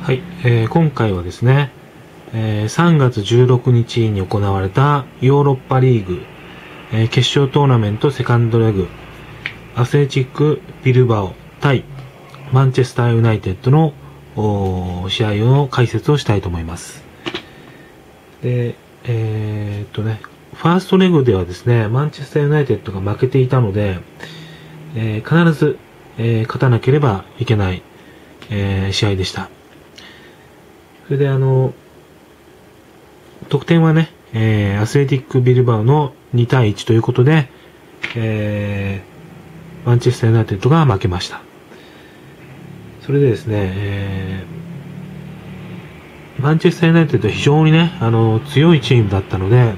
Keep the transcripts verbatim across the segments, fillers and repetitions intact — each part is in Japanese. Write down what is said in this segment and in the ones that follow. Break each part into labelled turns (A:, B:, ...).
A: はい、えー、今回はですね、えー、さんがつじゅうろくにちに行われたヨーロッパリーグ、えー、決勝トーナメントセカンドレグ、アスレチックビルバオ対マンチェスターユナイテッドの試合の解説をしたいと思います。で、えー、っとね、ファーストレグではですね、マンチェスターユナイテッドが負けていたので、えー、必ず、えー、勝たなければいけない、えー、試合でした。それであの、得点はね、えー、アスレティックビルバオのにたいいちということで、えー、マンチェスターユナイテッドが負けました。それでですね、えー、マンチェスターユナイテッドは非常にね、あの、強いチームだったので、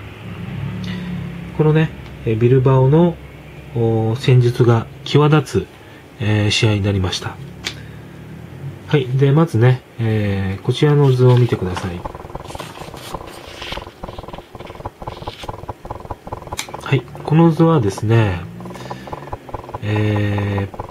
A: このね、ビルバオの戦術が際立つ、えー、試合になりました。はい。で、まずね、えー、こちらの図を見てください。はい。この図はですね、えー、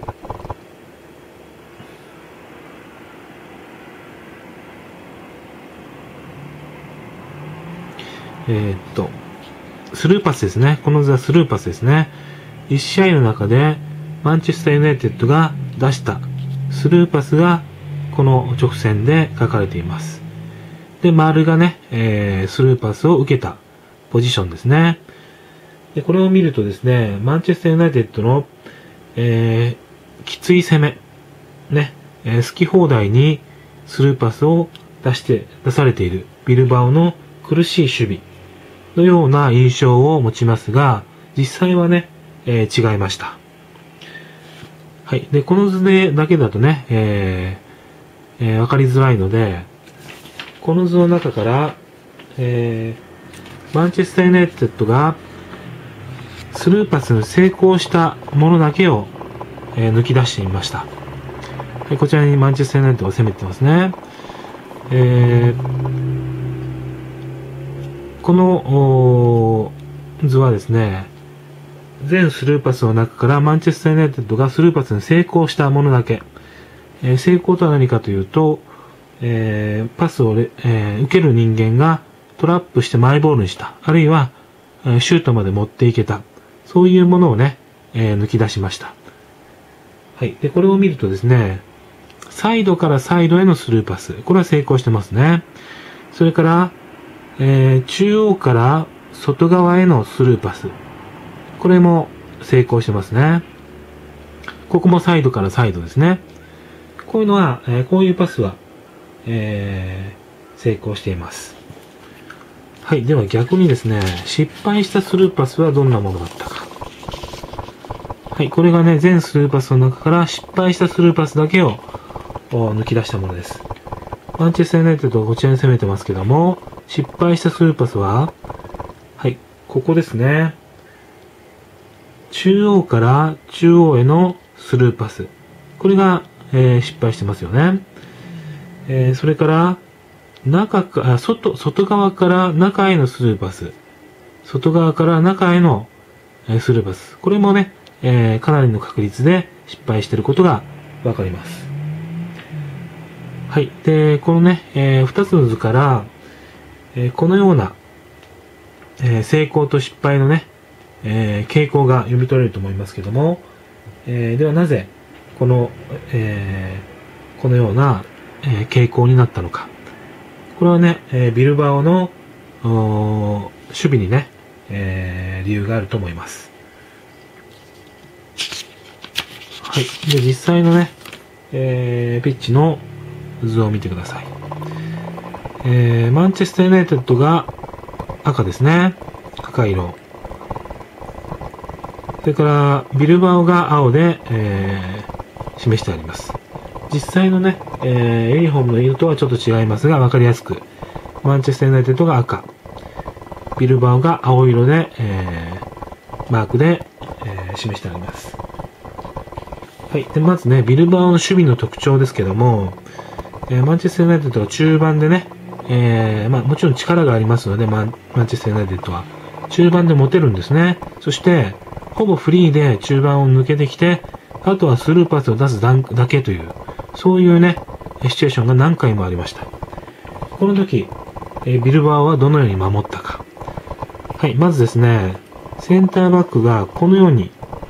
A: えー、っと、スルーパスですね。この図はスルーパスですね。いち試合の中で、マンチェスターユナイテッドが出したスルーパスが、この直線で書かれています。で、丸がね、えー、スルーパスを受けたポジションですね。で、これを見るとですね、マンチェスターユナイテッドの、えー、きつい攻め、ね、えー、好き放題にスルーパスを出して、出されているビルバオの苦しい守備のような印象を持ちますが、実際はね、えー、違いました。はい。で、この図でだけだとね、えーえー、わかりづらいので、この図の中から、えー、マンチェスターユナイテッドがスルーパスに成功したものだけを、えー、抜き出してみました。はい、こちらにマンチェスターユナイテッドが攻めてますね。えー、この図はですね、全スルーパスの中からマンチェスターユナイテッドがスルーパスに成功したものだけ、えー、成功とは何かというと、えー、パスを、えー、受ける人間がトラップしてマイボールにした。あるいは、えー、シュートまで持っていけた。そういうものをね、えー、抜き出しました。はい。で、これを見るとですね、サイドからサイドへのスルーパス。これは成功してますね。それから、えー、中央から外側へのスルーパス。これも成功してますね。ここもサイドからサイドですね。こういうのは、えー、こういうパスは、えー、成功しています。はい。では逆にですね、失敗したスルーパスはどんなものだったか。はい。これがね、全スルーパスの中から失敗したスルーパスだけを抜き出したものです。マンチェスターユナイテッドはこちらに攻めてますけども、失敗したスルーパスは、はい。ここですね。中央から中央へのスルーパス。これが、えー、失敗してますよね。えー、それから、中か、外、外側から中へのスルーパス。外側から中への、えー、スルーパス。これもね、えー、かなりの確率で失敗していることがわかります。はい。で、このね、えー、二つの図から、えー、このような、えー、成功と失敗のね、えー、傾向が読み取れると思いますけども、えー、ではなぜ、この、えー、このような、えー、傾向になったのか。これはね、えー、ビルバオの守備にね、えー、理由があると思います。はい。で、実際のね、えー、ピッチの図を見てください。えー、マンチェスターユナイテッドが赤ですね。赤色。それから、ビルバオが青で、えー、示してあります。実際のね、えー、ユニフォームの色とはちょっと違いますが、わかりやすく、マンチェスターユナイテッドが赤、ビルバオが青色で、えー、マークで、えー、示してあります。はい。で、まずね、ビルバオの守備の特徴ですけども、えー、マンチェスターユナイテッドは中盤でね、えー、まあもちろん力がありますので、マン、マンチェスターユナイテッドは、中盤で持てるんですね。そして、ほぼフリーで中盤を抜けてきて、あとはスルーパスを出すだけという、そういうね、 シチュエーションが何回もありました。この時、えビルバオはどのように守ったか。はい、まずですね、センターバックがこのように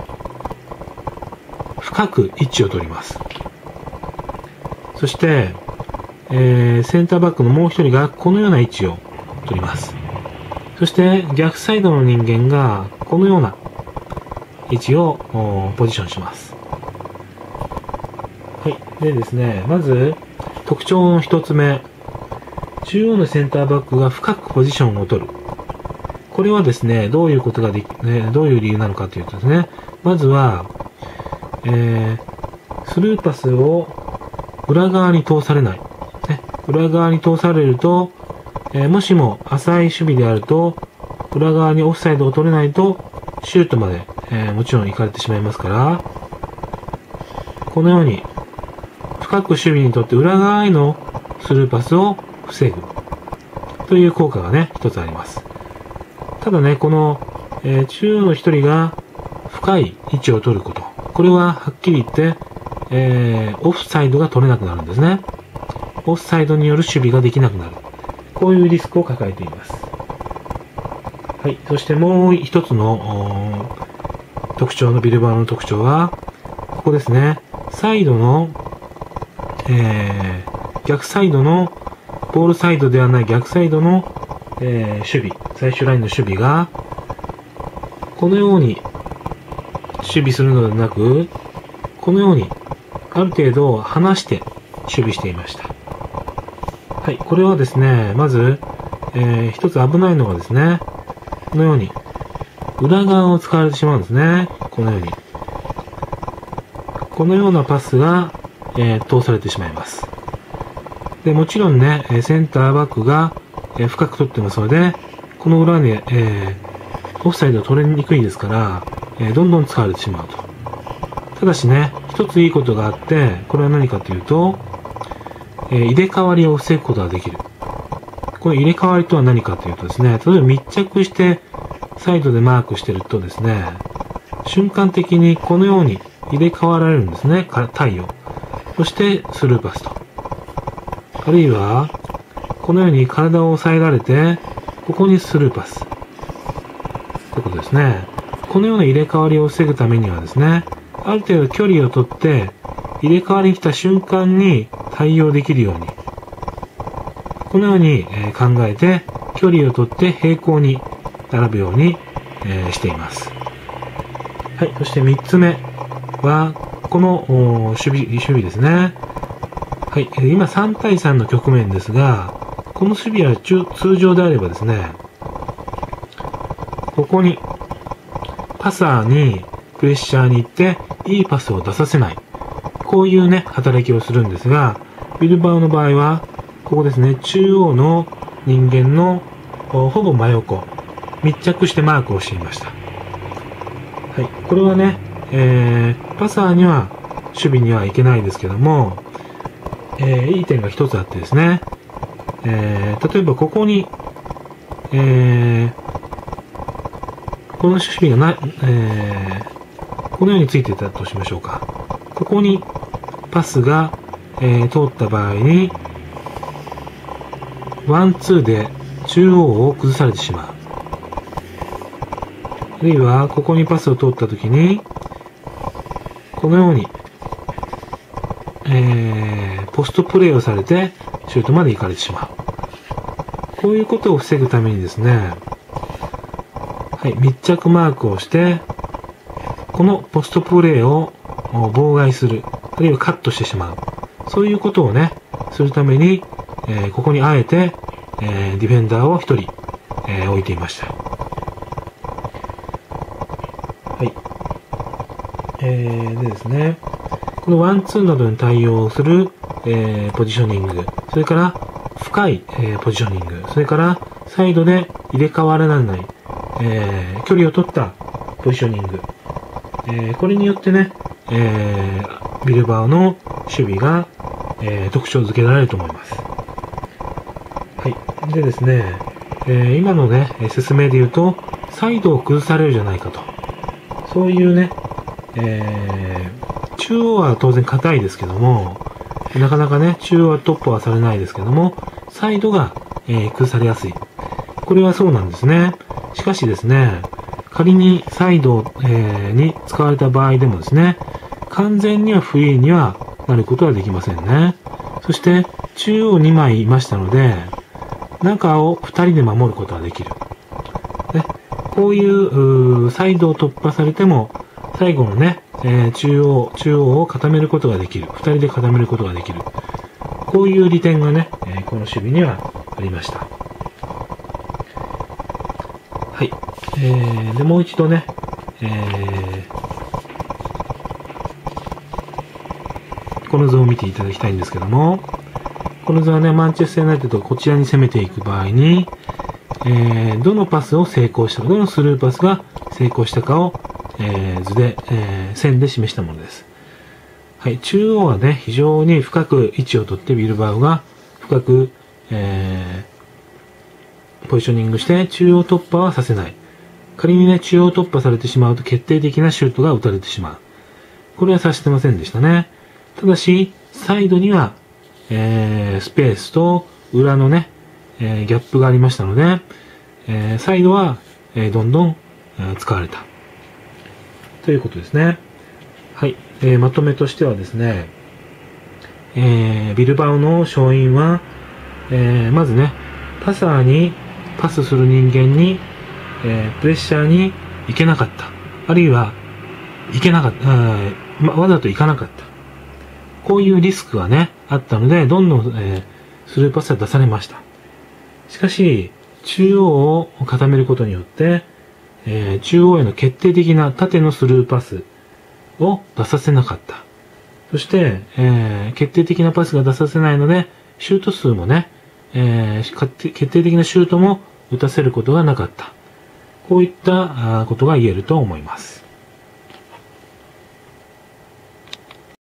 A: 深く位置を取ります。そして、えー、センターバックのもう一人がこのような位置を取ります。そして逆サイドの人間がこのような位置をポジションします。はい。でですね、まず特徴の一つ目。中央のセンターバックが深くポジションを取る。これはですね、どういうことができ、ね、どういう理由なのかというとですね、まずは、えー、スルーパスを裏側に通されない。ね、裏側に通されると、えー、もしも浅い守備であると、裏側にオフサイドを取れないと、シュートまで、えー、もちろん行かれてしまいますから、このように、深く守備にとって裏側へのスルーパスを防ぐという効果がね、一つあります。ただね、この、えー、中央の一人が深い位置を取ること。これははっきり言って、えー、オフサイドが取れなくなるんですね。オフサイドによる守備ができなくなる。こういうリスクを抱えています。はい。そしてもう一つの特徴のビルバオの特徴は、ここですね。サイドの、えー、逆サイドのボールサイドではない逆サイドの、えー、守備、最終ラインの守備が、このように守備するのではなく、このようにある程度離して守備していました。はい、これはですね、まず、えー、一つ危ないのがですね、このように裏側を使われてしまうんですね。このように。このようなパスが、えー、通されてしまいます。で、もちろんね、センターバックが、えー、深く取ってますので、この裏に、えー、オフサイドを取りにくいですから、えー、どんどん使われてしまうと。ただしね、一ついいことがあって、これは何かというと、えー、入れ替わりを防ぐことができる。この入れ替わりとは何かというとですね、例えば密着してサイドでマークしてるとですね、瞬間的にこのように入れ替わられるんですね、体を。そしてスルーパスと。あるいは、このように体を押さえられて、ここにスルーパス。ということですね。このような入れ替わりを防ぐためにはですね、ある程度距離をとって、入れ替わりに来た瞬間に対応できるように。このように考えて、距離をとって平行に並ぶようにしています。はい。そして三つ目は、この守備、守備ですね。はい。今さん対さんの局面ですが、この守備は通常であればですね、ここにパサーにプレッシャーに行っていいパスを出させない。こういうね、働きをするんですが、ビルバオの場合は、ここですね、中央の人間のほぼ真横、密着してマークをしていました。はい。これはね、えー、パサーには守備にはいけないですけども、えー、いい点が一つあってですね、えー、例えばここに、えー、この守備がな、えー、このようについていたとしましょうか。ここにパスが、えー、通った場合に、ワンツーで中央を崩されてしまう。あるいは、ここにパスを通ったときに、このように、えー、ポストプレーをされて、シュートまで行かれてしまう。こういうことを防ぐためにですね、はい、密着マークをして、このポストプレーを妨害する、あるいはカットしてしまう。そういうことをね、するために、えー、ここにあえて、えー、ディフェンダーを一人、えー、置いていました。はい。えー、でですね、このワンツーなどに対応する、えー、ポジショニング、それから深い、えー、ポジショニング、それからサイドで入れ替わらない、えー、距離を取ったポジショニング、えー、これによってね、えー、ビルバオの守備が、えー、特徴づけられると思います。はい。でですね、えー、今のね、説明で言うと、サイドを崩されるじゃないかと。そういうね、えー、中央は当然硬いですけども、 なかなかね、中央は突破はされないですけども、サイドが、えー、崩されやすい。これはそうなんですね。しかしですね、仮にサイド、えー、に使われた場合でもですね、完全にはフリーにはなることはできませんね。そして、中央にまいいましたので、中をふたりで守ることができる。ね、こういう、うサイドを突破されても、最後のね、えー、中央、中央を固めることができる。ふたりで固めることができる。こういう利点がね、えー、この守備にはありました。はい。えー、で、もう一度ね、えー、この図を見ていただきたいんですけども、この図はね、マンチェスターユナイテッドがこちらに攻めていく場合に、えー、どのパスを成功したか、どのスルーパスが成功したかを、えー、図で、えー、線で示したものです。はい、中央はね、非常に深く位置を取ってビルバオが深く、えー、ポジショニングして中央突破はさせない。仮にね、中央突破されてしまうと決定的なシュートが打たれてしまう。これはさせてませんでしたね。ただし、サイドには、えー、スペースと裏のね、えー、ギャップがありましたので、えー、サイドは、えー、どんどん、えー、使われた。ということですね。はい。えー、まとめとしてはですね、えー、ビルバオの勝因は、えー、まずね、パサーにパスする人間に、えー、プレッシャーに行けなかった。あるいは、行けなかった、ま、わざと行かなかった。こういうリスクがね、あったので、どんどん、えー、スルーパスが出されました。しかし、中央を固めることによって、えー、中央への決定的な縦のスルーパスを出させなかった。そして、えー、決定的なパスが出させないので、シュート数もね、えー、決定的なシュートも打たせることがなかった。こういったことが言えると思います。